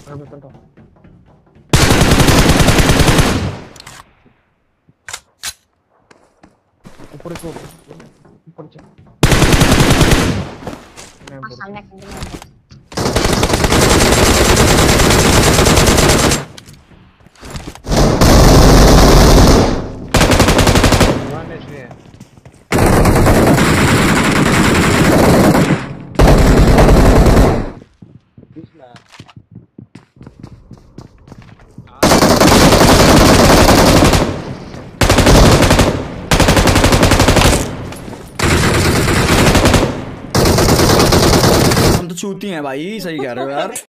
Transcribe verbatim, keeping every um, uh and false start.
अरे बस तो ऊपर से ऊपर से मैं और बोल सामने कंटिन्यू है। वन एचपी है। बीच में हम तो चूती हैं भाई, सही कह रहे हो यार।